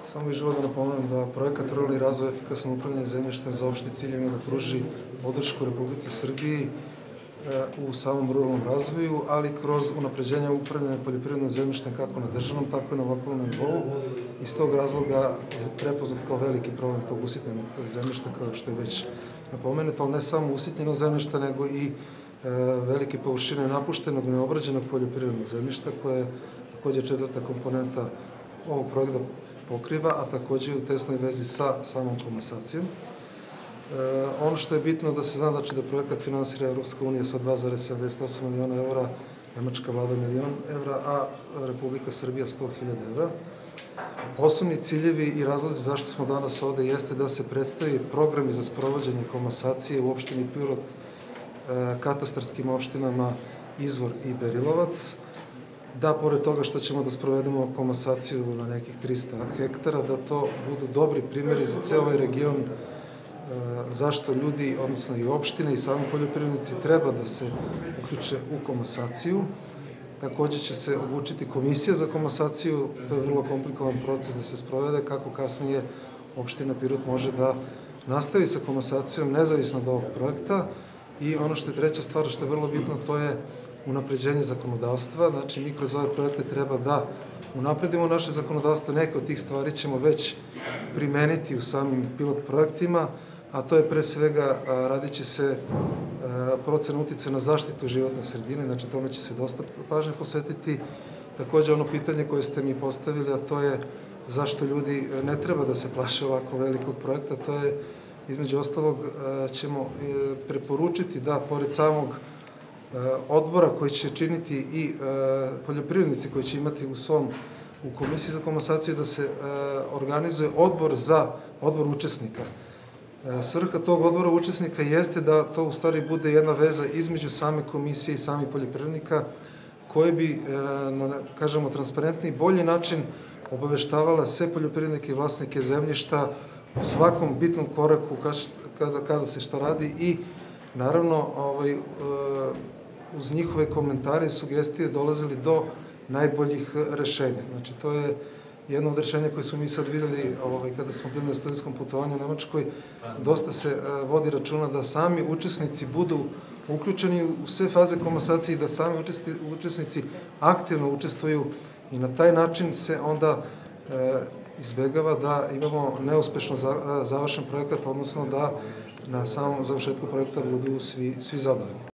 Samo bih želeo da napomenem da projekat Ruralni razvoj efikasno upravljanje zemljištem za opšti cilj ima da pruži podršku Republici Srbiji u samom ruralnom razvoju, ali kroz unapređenje upravljanja poljoprivrednim zemljištem kako na državnom, tako i na lokalnom nivou. Iz tog razloga je prepoznat kao veliki problem tog usitnjenog zemljišta, kao što je već napomenuto, ali ne samo usitnjeno zemljište, nego i velike površine napuštenog, neobrađenog poljoprivrednog zemljišta, koje je takođe četvrta komponenta ovog projekta pokriva, a takođe u tesnoj vezi sa samom komasacijom. Ono što je bitno da se zna da projekat finansira Evropska unija sa 2,78 miliona evra, Nemačka vlada €1.000.000, a Republika Srbija 100.000 evra. Osnovni ciljevi i razlozi zašto smo danas ovde jeste da se predstavi programi za sprovođenje komasacije u opštini Pirot, katastarskim opštinama Izvor i Berilovac, da pored toga što ćemo da sprovedemo komasaciju na nekih 300 hektara, da to budu dobri primjeri za ceo ovaj region zašto ljudi, odnosno i opštine i sami poljoprivrednici treba da se uključe u komasaciju. Takođe će se obučiti komisija za komasaciju, to je vrlo komplikovan proces da se sprovede, kako kasnije opština Pirot može da nastavi sa komasacijom nezavisno od ovog projekta. I ono što je treća stvar, što je vrlo bitno, to je unapređenje zakonodavstva. Znači, mi kroz ove projekte treba da unapredimo naše zakonodavstvo. Neke od tih stvari ćemo već primeniti u samim pilot projektima, a to je pre svega radit će se procena uticaja na zaštitu životne sredine, znači tome će se dosta pažnje posvetiti. Takođe, ono pitanje koje ste mi postavili, a to je zašto ljudi ne treba da se plaše ovako velikog projekta, to je između ostalog ćemo preporučiti da pored samog odbora koji će činiti i poljoprivrednici koji će imati u komisiji za komasaciju da se organizuje odbor učesnika. Svrha tog odbora učesnika jeste da to u stvari bude jedna veza između same komisije i samih poljoprivrednika koji bi, kažemo, transparentni i bolji način obaveštavala sve poljoprivrednike i vlasnike zemljišta o svakom bitnom koraku kada se šta radi i naravno uz njihove komentare i sugestije dolazili do najboljih rešenja. Znači, to je jedno od rešenja koje smo mi sad videli kada smo bili na studijskom putovanju u Nemačkoj. Dosta se vodi računa da sami učesnici budu uključeni u sve faze komasacije i da sami učesnici aktivno učestvuju i na taj način se onda izbegava da imamo neuspešno završen projekat, odnosno da na samom završetku projekta budu svi zadovoljni.